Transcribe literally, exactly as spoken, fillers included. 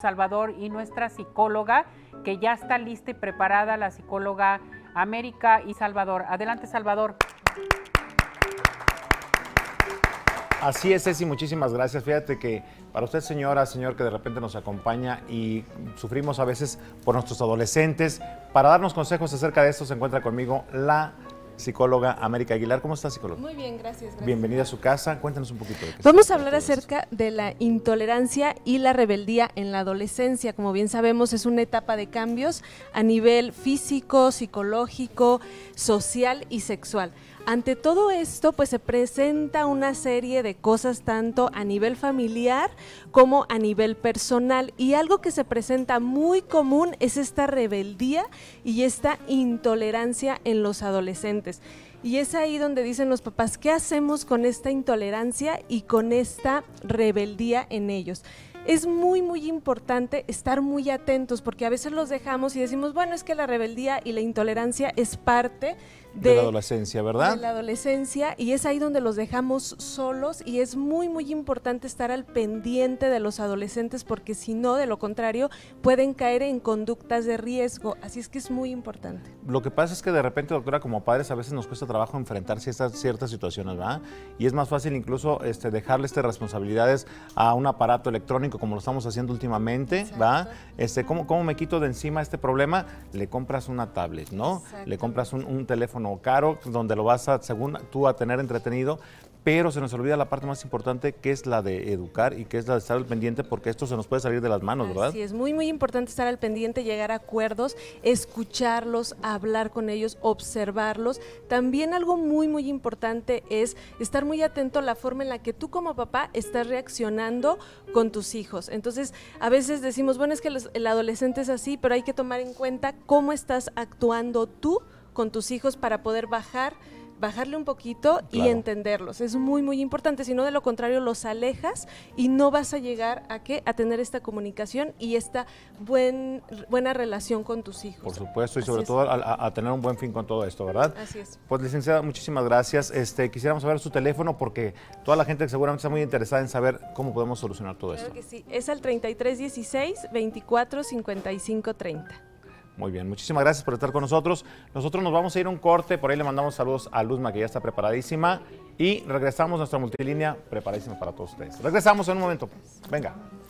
Salvador y nuestra psicóloga, que ya está lista y preparada, la psicóloga América y Salvador. Adelante, Salvador. Así es, Ceci, muchísimas gracias. Fíjate que para usted, señora, señor, que de repente nos acompaña y sufrimos a veces por nuestros adolescentes, para darnos consejos acerca de esto se encuentra conmigo la psicóloga América Aguilar. ¿Cómo está, psicóloga? Muy bien, gracias, gracias. Bienvenida a su casa. Cuéntanos un poquito de qué Vamos a hablar acerca de la intolerancia y la rebeldía en la adolescencia. Como bien sabemos, es una etapa de cambios a nivel físico, psicológico, social y sexual. Ante todo esto, pues se presenta una serie de cosas tanto a nivel familiar como a nivel personal, y algo que se presenta muy común es esta rebeldía y esta intolerancia en los adolescentes. Y es ahí donde dicen los papás, ¿qué hacemos con esta intolerancia y con esta rebeldía en ellos? Es muy, muy importante estar muy atentos, porque a veces los dejamos y decimos, bueno, es que la rebeldía y la intolerancia es parte de, de la adolescencia, ¿verdad? De la adolescencia, y es ahí donde los dejamos solos, y es muy, muy importante estar al pendiente de los adolescentes, porque si no, de lo contrario, pueden caer en conductas de riesgo, así es que es muy importante. Lo que pasa es que de repente, doctora, como padres a veces nos cuesta trabajo enfrentarse a estas ciertas situaciones, ¿verdad? Y es más fácil incluso este, dejarle estas responsabilidades a un aparato electrónico, como lo estamos haciendo últimamente, ¿va? Este, ¿cómo, ¿Cómo me quito de encima este problema? Le compras una tablet, ¿no? Le compras un, un teléfono caro donde lo vas a, según tú, a tener entretenido, pero se nos olvida la parte más importante, que es la de educar y que es la de estar al pendiente, porque esto se nos puede salir de las manos, ¿verdad? Sí, es muy, muy importante estar al pendiente, llegar a acuerdos, escucharlos, hablar con ellos, observarlos. También algo muy, muy importante es estar muy atento a la forma en la que tú como papá estás reaccionando con tus hijos. Entonces, a veces decimos, bueno, es que los, el adolescente es así, pero hay que tomar en cuenta cómo estás actuando tú con tus hijos para poder bajar, bajarle un poquito y claro. entenderlos. Es muy, muy importante, si no, de lo contrario los alejas y no vas a llegar a qué, a tener esta comunicación y esta buen, buena relación con tus hijos. Por supuesto, y Así sobre es. todo a, a tener un buen fin con todo esto, ¿verdad? Así es. Pues, licenciada, muchísimas gracias. Este, quisiéramos saber su teléfono, porque toda la gente seguramente está muy interesada en saber cómo podemos solucionar todo Claro esto. que sí, es al treinta y tres dieciséis, veinticuatro cincuenta y cinco treinta. Muy bien, muchísimas gracias por estar con nosotros. Nosotros nos vamos a ir a un corte, por ahí le mandamos saludos a Luzma, que ya está preparadísima, y regresamos a nuestra multilínea preparadísima para todos ustedes. Regresamos en un momento. Venga.